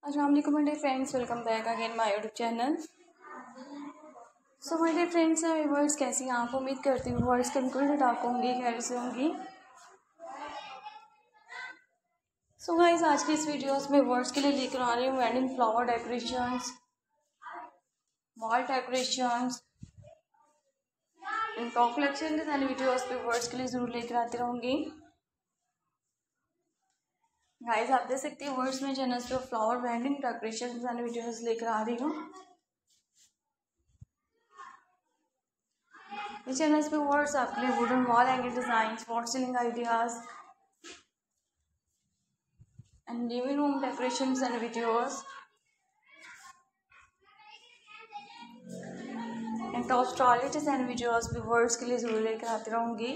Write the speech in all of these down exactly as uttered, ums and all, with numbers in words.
अस्सलाम वालेकुम my dear friends, welcome back again my YouTube channel. So my dear friends and viewers, कैसी हैं आप? उम्मीद करती हूँ वर्ड्स बिल्कुल ठीक होंगी, खैर से होंगी। सो गाइस, आज की इस वीडियोस में वर्ड्स के लिए लेकर आ रही हूँ wedding flower decorations, wall decorations in top collection design videos पे वर्ड्स के लिए जरूर लेकर आती रहूँगी। गाइस, आप देख सकते हैं वर्ड्स में चैनल पे flower wedding decoration design videos लेकर आ रही हूँ। इस चैनल पे वर्ड्स आपके लिए wooden wall hanging design, wall ceiling ideas and living room decorations and videos and top stylish design videos भी वर्ड्स के लिए जरूर लेकर आती रहूंगी।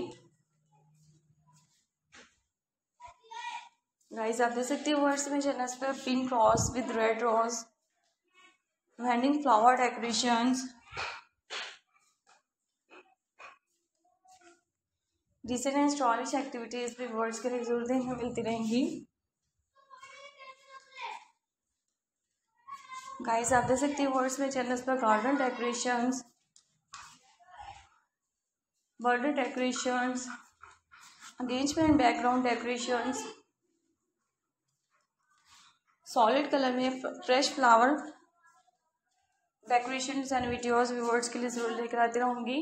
गाइस, आप देख सकते हैं वर्ड्स में चैनल पे pink rose with red rose, hanging flower decorations, decent and stylish activities भी वर्ड्स के लिए जरूर देखने मिलती रहेंगी। गाइस, आप देख सकते हैं वर्ड्स में चैनल पर garden decorations, birthday decorations, engagement background decorations, solid colour में fresh flower decorations and videos भी वर्ड्स के लिए जरूर लेकर आती रहूंगी।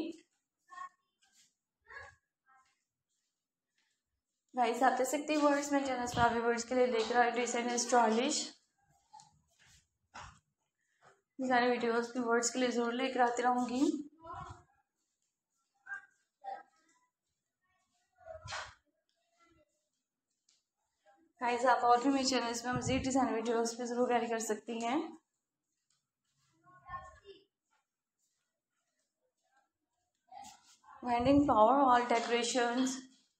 गाइस, आप देख सकते हैं वर्ड्स में चैनल पर वर्ड्स के लिए लेकर आए डिसेंट एंड स्टाइलिश सारे वीडियोस भी वर्ड्स के लिए जरूर लेकर आती रहूंगी। गाइस, आप और भी मेरे चैनल्स में मजीद डिजाइन वीडियोस पे जरूर कैरी कर सकती हैं। Wedding flower wall decorations,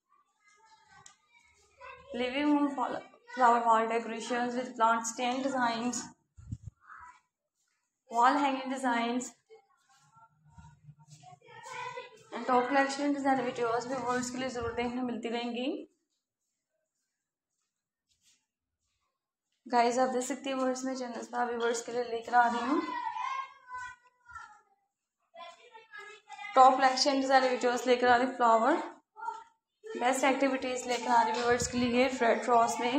living room flower wall decorations with plant stand designs, wall hanging designs and top collection design videos भी वर्ड्स के लिए जरूर देखने मिलती रहेंगी। गाइस, आप देख सकती है वर्ड्स में चैनल पर अभी वर्ड्स के लिए लेकर आ रही हूँ टॉप कलेक्शन डिजाइन वीडियोस लेकर आ रही हूँ। फ्लावर बेस्ट एक्टिविटीज लेकर आ रही हूँ वर्ड्स के लिए रेड रोज में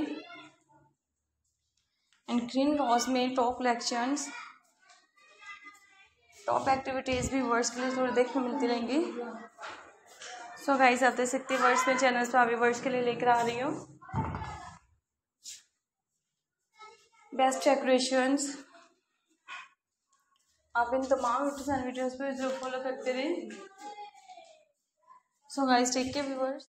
एंड ग्रीन रोज में टॉप कलेक्शंस, टॉप एक्टिविटीज भी वर्ड्स के लिए जरूर देखने मिलती रहेंगी। सो गाइस, आप देख सकते हैं वर्ड्स में चैनल पर अभी वर्ड्स के लिए लेकर आ रही हूँ बेस्ट डेकोरेशंस। आप इन तमाम डिजाइन वीडियोस पे जरूर फॉलो करते रहे। So guys, take care viewers.